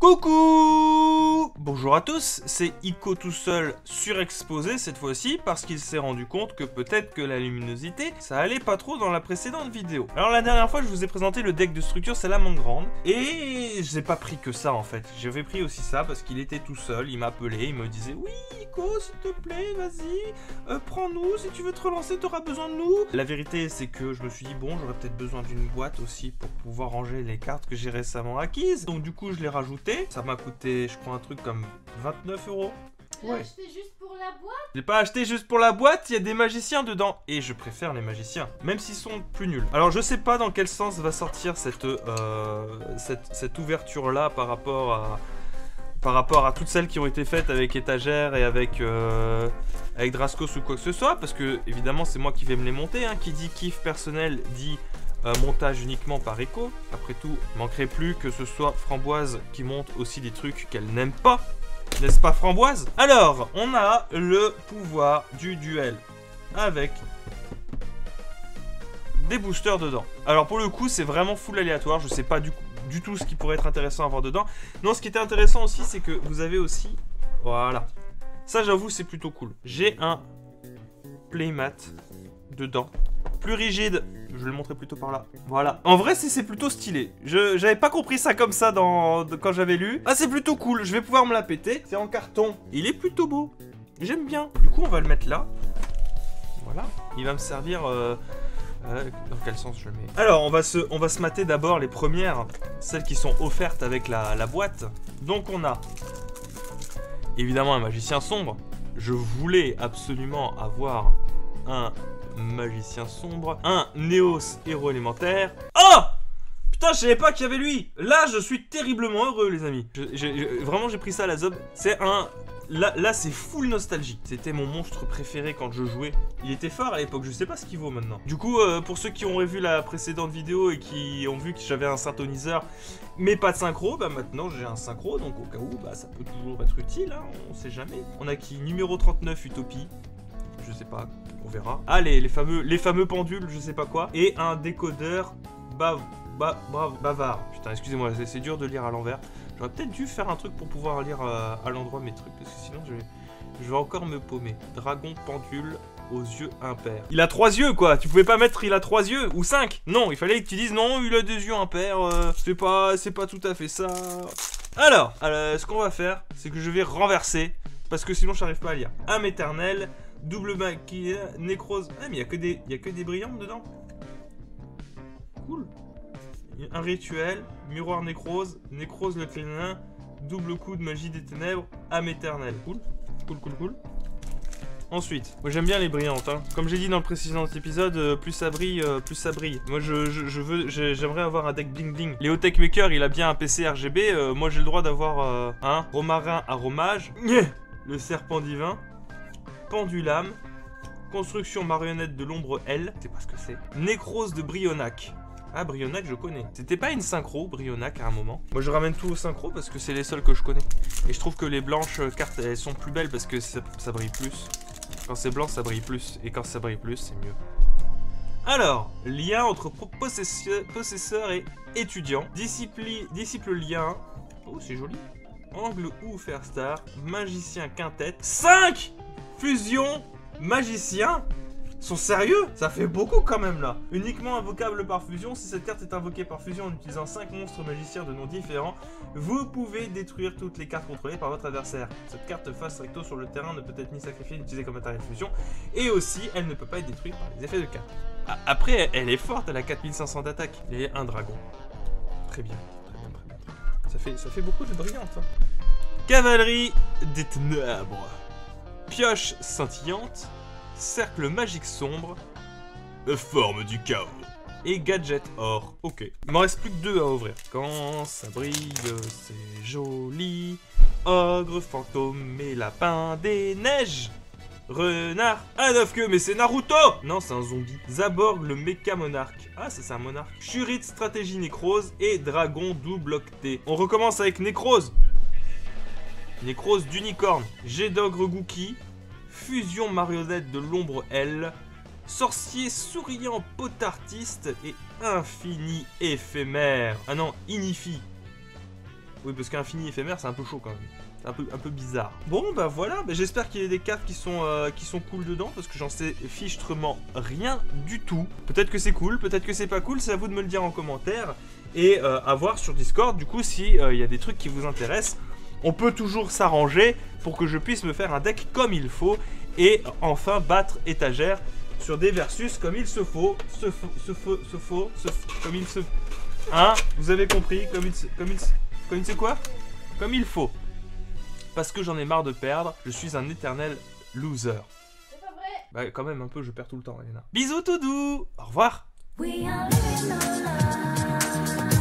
Coucou! Bonjour à tous, c'est Ico tout seul surexposé cette fois-ci parce qu'il s'est rendu compte que peut-être que la luminosité ça allait pas trop dans la précédente vidéo. Alors la dernière fois je vous ai présenté le deck de structure Salamandre et je n'ai pas pris que ça en fait. J'avais pris aussi ça parce qu'il était tout seul, il m'appelait, il me disait oui Ico s'il te plaît vas-y, prends-nous, si tu veux te relancer t'auras besoin de nous. La vérité c'est que je me suis dit bon j'aurais peut-être besoin d'une boîte aussi pour pouvoir ranger les cartes que j'ai récemment acquises. Donc du coup je l'ai rajouté. Ça m'a coûté, je crois, un truc comme 29 €. Ouais. Acheté juste pour la boîte? Je l'ai pas acheté juste pour la boîte, il y a des magiciens dedans. Et je préfère les magiciens, même s'ils sont plus nuls. Alors je sais pas dans quel sens va sortir cette ouverture-là par rapport à toutes celles qui ont été faites avec étagère et avec Draskos ou quoi que ce soit. Parce que, évidemment, c'est moi qui vais me les monter. Hein. Qui dit kiff personnel dit... montage uniquement par Echo. Après tout, il manquerait plus que ce soit Framboise qui monte aussi des trucs qu'elle n'aime pas. N'est-ce pas Framboise? Alors, on a le pouvoir du duel avec des boosters dedans. Alors pour le coup, c'est vraiment full aléatoire. Je sais pas du tout ce qui pourrait être intéressant à avoir dedans. Non, ce qui était intéressant aussi, c'est que vous avez aussi... Voilà. Ça, j'avoue, c'est plutôt cool. J'ai un playmat dedans. Plus rigide, je vais le montrer plutôt par là. Voilà. En vrai, c'est plutôt stylé. J'avais pas compris ça comme ça quand j'avais lu. Ah, c'est plutôt cool. Je vais pouvoir me la péter. C'est en carton. Il est plutôt beau. J'aime bien. Du coup, on va le mettre là. Voilà. Il va me servir... dans quel sens je le mets? Alors, on va se mater d'abord les premières. Celles qui sont offertes avec la boîte. Donc, on a... évidemment, un magicien sombre. Je voulais absolument avoir un... magicien sombre, un Néos héros élémentaire. Oh putain, je savais pas qu'il y avait lui. Là, je suis terriblement heureux, les amis. Vraiment, j'ai pris ça à la zob. C'est un... Là c'est full nostalgie. C'était mon monstre préféré quand je jouais. Il était fort à l'époque, je sais pas ce qu'il vaut maintenant. Du coup, pour ceux qui ont revu la précédente vidéo et qui ont vu que j'avais un synthoniseur, mais pas de synchro, bah maintenant j'ai un synchro, donc au cas où, bah ça peut toujours être utile, hein, on sait jamais. On a qui? Numéro 39, Utopie. Je sais pas, on verra. Ah, les fameux pendules, je sais pas quoi. Et un décodeur bavard. Putain, excusez-moi, c'est dur de lire à l'envers. J'aurais peut-être dû faire un truc pour pouvoir lire à l'endroit mes trucs, parce que sinon je vais encore me paumer. Dragon pendule aux yeux impairs. Il a 3 yeux, quoi. Tu pouvais pas mettre il a 3 yeux ou 5. Non, il fallait que tu dises non, il a des yeux impairs. C'est pas tout à fait ça. Alors, ce qu'on va faire, c'est que je vais renverser, parce que sinon j'arrive pas à lire. Âme éternelle. Double maquillage, nécrose. Ah, mais il y a que des brillantes dedans. Cool. Un rituel, miroir nécrose, nécrose le clénin, double coup de magie des ténèbres, âme éternelle. Cool. Cool. Ensuite, moi j'aime bien les brillantes. Hein. Comme j'ai dit dans le précédent épisode, plus ça brille, plus ça brille. Moi j'aimerais avoir un deck bling bling. Léo Techmaker, il a bien un PC RGB. Moi j'ai le droit d'avoir un romarin aromage, le serpent divin. Pendulame, construction marionnette de l'ombre L, c'est pas ce que c'est. Nécrose de Brionac. Ah, Brionac, je connais. C'était pas une synchro, Brionac, à un moment. Moi, je ramène tout au synchro parce que c'est les seuls que je connais. Et je trouve que les blanches cartes, elles sont plus belles parce que ça brille plus. Quand c'est blanc, ça brille plus. Et quand ça brille plus, c'est mieux. Alors, lien entre possesseur et étudiant. Disciple lien. Oh, c'est joli. Angle ou faire star. Magicien quintette. 5 fusion magicien. Sont sérieux? Ça fait beaucoup quand même là. Uniquement invocable par fusion. Si cette carte est invoquée par fusion en utilisant 5 monstres magiciens de noms différents, vous pouvez détruire toutes les cartes contrôlées par votre adversaire. Cette carte face recto sur le terrain ne peut être ni sacrifiée ni utilisée comme matériel de fusion. Et aussi, elle ne peut pas être détruite par les effets de carte. Après, elle est forte, elle a 4500 d'attaque. Et un dragon. Très bien. Ça fait beaucoup de brillantes. Hein. Cavalerie des ténèbres. Pioche scintillante, cercle magique sombre, forme du chaos et gadget or. Ok, il m'en reste plus que 2 à ouvrir. Quand ça brille, c'est joli. Ogre, fantôme et lapin des neiges. Renard à 9 queues, mais c'est Naruto! Non, c'est un zombie. Zaborg, le méca monarque. Ah, ça c'est un monarque. Churit, stratégie nécrose et dragon double octet. On recommence avec nécrose. Nécrose d'unicorne, jet d'ogre Gookie, fusion marionnette de l'ombre L, sorcier souriant potartiste et infini éphémère. Ah non, Inifi. Oui, parce qu'infini éphémère, c'est un peu chaud quand même. C'est un peu bizarre. Bon, bah voilà, bah, j'espère qu'il y a des cartes qui sont cool dedans, parce que j'en sais fichtrement rien du tout. Peut-être que c'est cool, peut-être que c'est pas cool, c'est à vous de me le dire en commentaire. Et à voir sur Discord, du coup, si il y a des trucs qui vous intéressent. On peut toujours s'arranger pour que je puisse me faire un deck comme il faut. Et enfin battre étagère sur des versus comme il se faut. Comme il se... Hein? Vous avez compris, comme il quoi? Comme il faut. Parce que j'en ai marre de perdre, je suis un éternel loser. C'est pas vrai. Bah quand même un peu, je perds tout le temps, Elena. Bisous tout doux. Au revoir. We are living our lives.